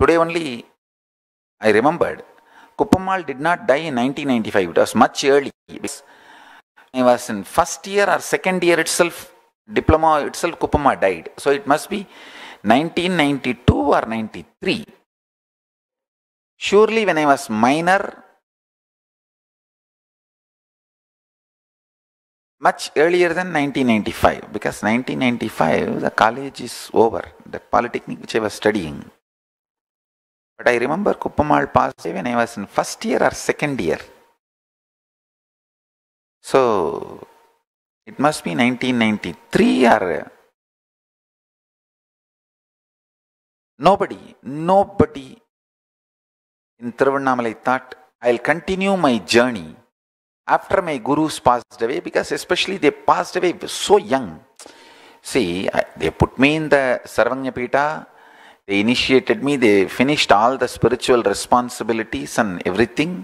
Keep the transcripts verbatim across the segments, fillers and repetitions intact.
today only I remembered. Kuppamal did not die in nineteen ninety-five. It was much early. He was in first year or second year itself, diploma itself, Kuppamal died. So it must be nineteen ninety-two or ninety-three. Surely when I was minor, much earlier than nineteen ninety-five, because nineteen ninety-five the college is over, the polytechnic which I was studying. But I remember Kuppamal passed away when I was in first year or second year. So it must be nineteen ninety-three or nobody, nobody in Tiruvannamalai thought I'll continue my journey after my gurus passed away, because especially they passed away so young. See, they put me in the Sarvanyapita, they initiated me, they finished all the spiritual responsibilities and everything.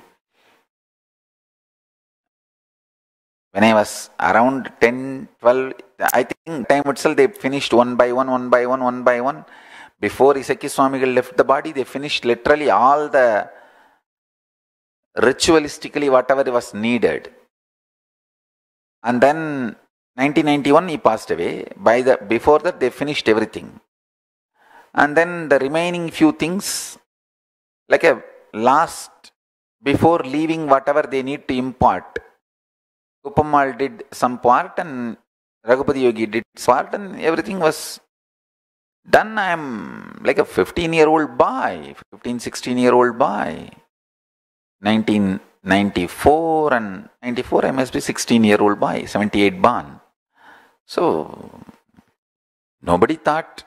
When I was around ten, twelve, I think time itself they finished one by one, one by one, one by one. Before Isaki Swamigal left the body, they finished literally all the ritualistically whatever was needed. And then nineteen ninety-one he passed away. By the before that they finished everything. And then the remaining few things, like a last, before leaving whatever they need to impart, Kuppamal did some part and Raghupati Yogi did some part, and everything was done. I am like a fifteen year old boy, fifteen, sixteen year old boy. nineteen ninety-four and ninety-four I must be sixteen year old boy, seventy-eight born. So nobody thought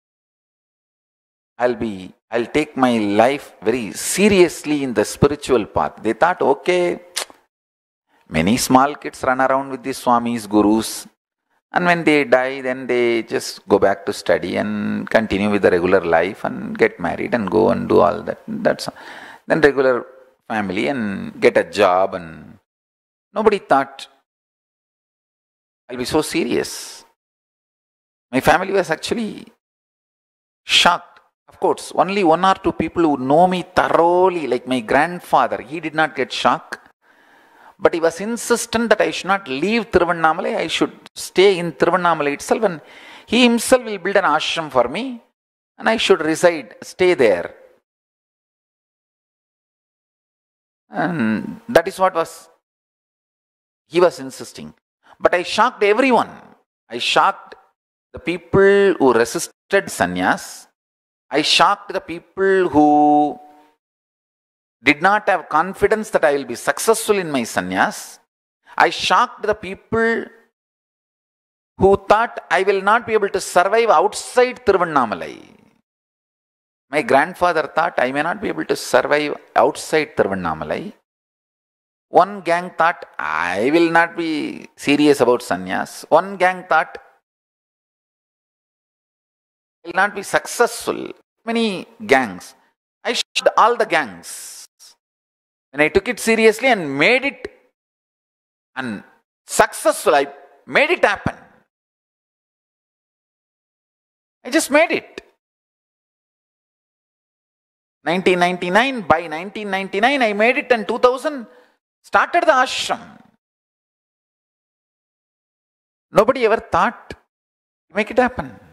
I'll be, I'll take my life very seriously in the spiritual path. They thought, okay, many small kids run around with the Swamis, gurus, and when they die, then they just go back to study and continue with the regular life and get married and go and do all that. That's then regular family and get a job, and nobody thought I'll be so serious. My family was actually shocked. Of course, only one or two people who know me thoroughly, like my grandfather, he did not get shocked. But he was insistent that I should not leave Tiruvannamalai, I should stay in Tiruvannamalai itself, and he himself will build an ashram for me and I should reside, stay there. And that is what was, he was insisting. But I shocked everyone. I shocked the people who resisted sannyas. I shocked the people who did not have confidence that I will be successful in my sannyas. I shocked the people who thought I will not be able to survive outside Tiruvannamalai. My grandfather thought I may not be able to survive outside Tiruvannamalai. One gang thought I will not be serious about sannyas. One gang thought I will not be successful. Many gangs. I shocked all the gangs. When I took it seriously and made it and successful, I made it happen. I just made it. nineteen ninety-nine, by nineteen ninety-nine I made it, and two thousand started the ashram. Nobody ever thought to make it happen.